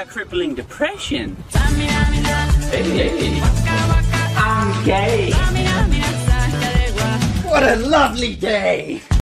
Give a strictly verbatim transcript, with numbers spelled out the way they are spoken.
crippling depression. Hey, I'm gay. What a lovely day.